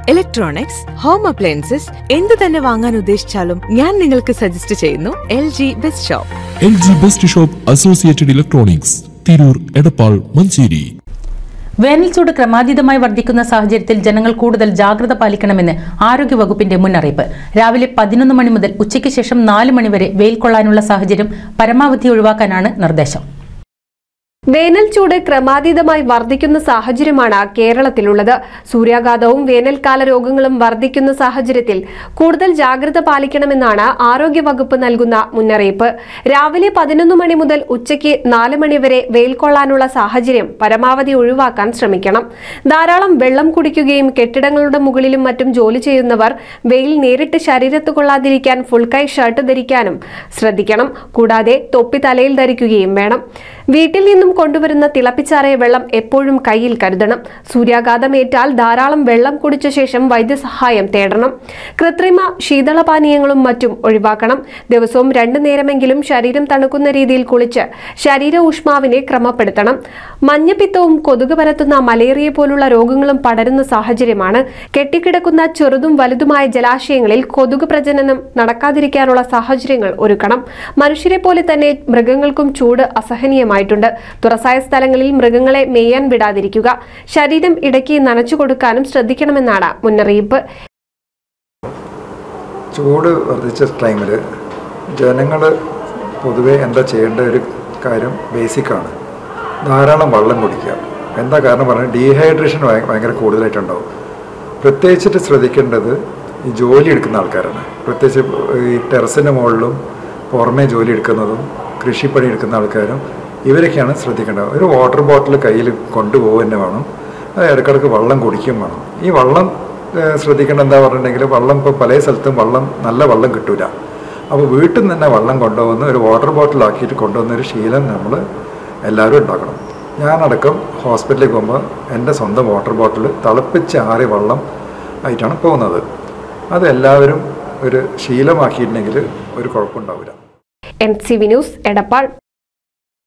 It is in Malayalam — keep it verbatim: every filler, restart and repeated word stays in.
ഇലക്ട്രോണിക്സ്, ഹോം അപ്ലയൻസസ് എന്ത് തന്നെ വാങ്ങാൻ ഉദ്ദേശിച്ചാലും ഞാൻ നിങ്ങൾക്ക് സജസ്റ്റ് ചെയ്യുന്നു L G best shop. L G best shop associated electronics, Tirur, Edappal, Manjeri. വേനൽച്ചൂട് ക്രമാതീതമായി വർദ്ധിക്കുന്ന സാഹചര്യത്തിൽ ജനങ്ങൾ കൂടുതൽ ജാഗ്രത പാലിക്കണമെന്ന് ആരോഗ്യവകുപ്പിന്റെ മുന്നറിയിപ്പ്. രാവിലെ പതിനൊന്ന് മണി മുതൽ ഉച്ചയ്ക്ക് ശേഷം നാല് മണിവരെ വെയിൽ കൊള്ളാനുള്ള സാഹചര്യം പരമാവധി ഒഴിവാക്കാനാണ് നിർദ്ദേശം. വേനൽ ചൂട് ക്രമാതീതമായി വർദ്ധിക്കുന്ന സാഹചര്യമാണ് കേരളത്തിലുള്ളത്. സൂര്യാഘാതവും വേനൽക്കാല രോഗങ്ങളും വർദ്ധിക്കുന്ന സാഹചര്യത്തിൽ കൂടുതൽ ജാഗ്രത പാലിക്കണമെന്നാണ് ആരോഗ്യവകുപ്പ് നൽകുന്ന മുന്നറിയിപ്പ്. രാവിലെ പതിനൊന്ന് മണി മുതൽ ഉച്ചയ്ക്ക് നാല് മണി വരെ വെയിൽ കൊള്ളാനുള്ള സാഹചര്യം പരമാവധി ഒഴിവാക്കാൻ ശ്രമിക്കണം. ധാരാളം വെള്ളം കുടിക്കുകയും കെട്ടിടങ്ങളുടെ മുകളിലും മറ്റും ജോലി ചെയ്യുന്നവർ വെയിൽ നേരിട്ട് ശരീരത്ത് കൊള്ളാതിരിക്കാൻ ഫുൾ കൈ ഷർട്ട് ധരിക്കാനും ശ്രദ്ധിക്കണം. കൂടാതെ തൊപ്പി തലയിൽ ധരിക്കുകയും വേണം. വീട്ടിൽ നിന്നും കൊണ്ടുവരുന്ന തിളപ്പിച്ചാറിയ വെള്ളം എപ്പോഴും കയ്യിൽ കരുതണം. സൂര്യാഘാതമേറ്റാൽ ധാരാളം വെള്ളം കുടിച്ച ശേഷം വൈദ്യസഹായം തേടണം. കൃത്രിമ ശീതളപാനീയങ്ങളും മറ്റും ഒഴിവാക്കണം. ദിവസവും രണ്ടു നേരമെങ്കിലും ശരീരം തണുക്കുന്ന രീതിയിൽ കുളിച്ച് ശരീര ഊഷ്മാവിനെ ക്രമപ്പെടുത്തണം. മഞ്ഞപ്പിത്തവും കൊതുക് പരത്തുന്ന മലേറിയ പോലുള്ള രോഗങ്ങളും പടരുന്ന സാഹചര്യമാണ്. കെട്ടിക്കിടക്കുന്ന ചെറുതും വലുതുമായ ജലാശയങ്ങളിൽ കൊതുക് പ്രജനനം നടക്കാതിരിക്കാനുള്ള സാഹചര്യങ്ങൾ ഒരുക്കണം. മനുഷ്യരെ പോലെ തന്നെ മൃഗങ്ങൾക്കും ചൂട് അസഹനീയമായിട്ടുണ്ട്. തുറസായ സ്ഥലങ്ങളിൽ മൃഗങ്ങളെ മേയാൻ വിടാതിരിക്കുക. ശരീരം ഇടയ്ക്ക് നനച്ചു കൊടുക്കാനും ശ്രദ്ധിക്കണമെന്നാണ് മുന്നറിയിപ്പ്. ചൂട് വർദ്ധിച്ച ടൈമിൽ ജനങ്ങൾ പൊതുവെ എന്താ ചെയ്യേണ്ട ഒരു കാര്യം ബേസിക്കാണ്. ധാരാളം വെള്ളം കുടിക്കുക. എന്താ കാരണം പറഞ്ഞാൽ ഡീഹൈഡ്രേഷൻ ഭയങ്കര കൂടുതലായിട്ടുണ്ടാവും. പ്രത്യേകിച്ചിട്ട് ശ്രദ്ധിക്കേണ്ടത് ഈ ജോലി എടുക്കുന്ന ആൾക്കാരാണ്. പ്രത്യേകിച്ച് ഈ ടെറസിൻ്റെ മുകളിലും പുറമേ ജോലി എടുക്കുന്നതും കൃഷിപ്പണി എടുക്കുന്ന ആൾക്കാരും ഇവരൊക്കെയാണ് ശ്രദ്ധിക്കേണ്ടത്. ഒരു വാട്ടർ ബോട്ടിൽ കയ്യിൽ കൊണ്ടുപോകുക തന്നെ വേണം. അത് ഇടയ്ക്കിടയ്ക്ക് വെള്ളം കുടിക്കുകയും വേണം. ഈ വെള്ളം ശ്രദ്ധിക്കേണ്ടത് എന്താ പറഞ്ഞിട്ടുണ്ടെങ്കിൽ വെള്ളം ഇപ്പോൾ പല സ്ഥലത്തും വെള്ളം നല്ല വെള്ളം കിട്ടില്ല. അപ്പോൾ വീട്ടിൽ നിന്ന് തന്നെ വെള്ളം കൊണ്ടുപോകുന്ന ഒരു വാട്ടർ ബോട്ടിലാക്കിയിട്ട് കൊണ്ടുവന്നൊരു ശീലം നമ്മൾ എല്ലാവരും ഉണ്ടാക്കണം. ഞാനടക്കം ഹോസ്പിറ്റലിൽ പോകുമ്പോൾ എൻ്റെ സ്വന്തം വാട്ടർ ബോട്ടിൽ തിളപ്പിച്ച് ആറിയ വെള്ളം ആയിട്ടാണ് പോകുന്നത്. അത് എല്ലാവരും ഒരു ശീലമാക്കിയിട്ടുണ്ടെങ്കിൽ ഒരു കുഴപ്പമുണ്ടാവില്ല. എൻ സി വി ന്യൂസ്, എടപ്പാൾ.